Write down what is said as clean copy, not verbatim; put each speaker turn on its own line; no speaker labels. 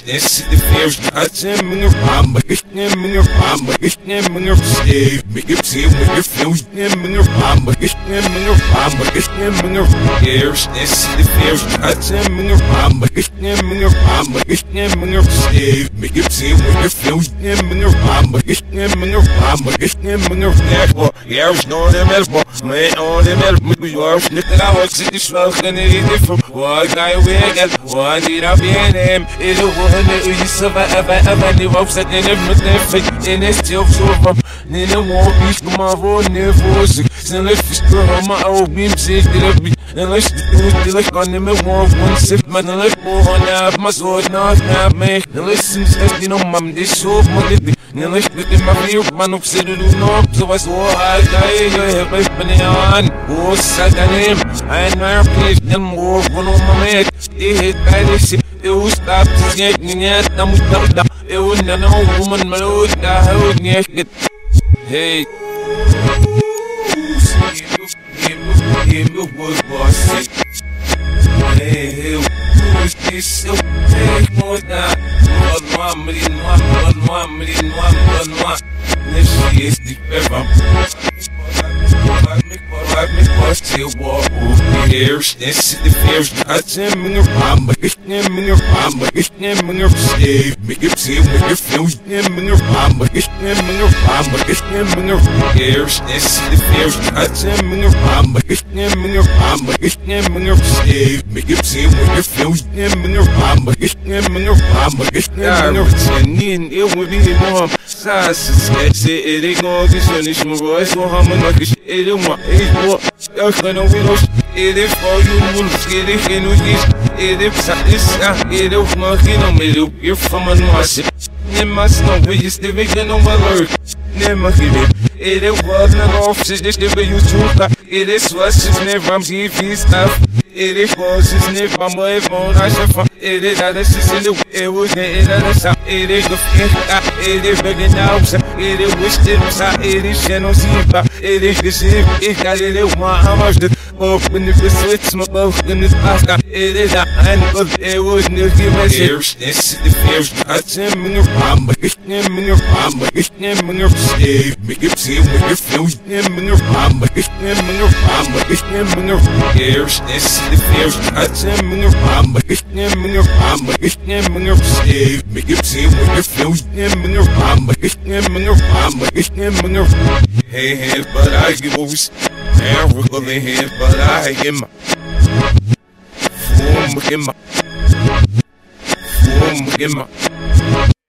Reversings, the fears, cuts him in your palm, but it's him in your palm, but it's him in your sleeve. Make it see with your feels, him in your palm, but it's him in your palm, but it's him in your ears. This the fears, cuts him in your palm, but it's him in your palm, but it's him in your sleeve. Make it see with your feels, him in your palm, but it's him in your palm, but it's him in your dashboard. Yeah, it's on them elbow, man, on them elbow. You are sniffing out, sit this smoke, and it is from what guy we get, what did I be in him? It's a woman that you survive, ever, you upset in everything, and it's still so from Nina won't be from my voice, never sick. So let's just go on my old beam, say, and let's do it like on them at one sip, man, and let's go on out my sword, not have me. And listen, you know, mom, this so funny. And let's look in my view, man, up, said, no, so I saw I die, on. Oh, Satan, I never played them more for no moment. They hit by this. It was stopped to get me at the Musta. It was no woman, my lord, I would get it. Hey, him was bossy. Hey, who's this so big? More than one million. This is the ever. Still walk over years, this is the fears, cuts him in your palm, but it's him in your palm, but it's him in your sleeve. Make it see with your feels, him in your palm, but it's him in your palm, but it's him in your ears. This is the fears, cuts him in your palm, but it's him in your palm, but it's him in your sleeve. Make it see with your feels, him in your palm, but it's him in your palm, but it's him in your sleeve. It would be more size, it ain't gonna get finished, my voice, so how much it don't want it. It is for you, wolves, get it in with this. It is of my kingdom, you're from a noise. You must know where you're still making on my alert. Never give it. It wasn't an office, just the way you talk. It is what's his name, I'm TV stuff. It is was his name, I'm away from I should find. It is that it's it was the other. It is the fish, it is begging out. It is wished it is channel see. It is the same, it got it, how much the open if the switch, my both in this pasta. It is a hand of it was no give us ears. This is the fears, cuts him in your palm, but it's him in your palm, but it's him in your sleeve. Make it see with your feels, him in your palm, but it's him in your palm, but it's him in your ears. This is the fears, cuts him in your palm, but it's him in your palm, but it's him in your sleeve. Make it see with your feels, him in your palm, but it's him in your palm, but it's him in your hands, but I give always. And we're going to hands, but I get my form, get my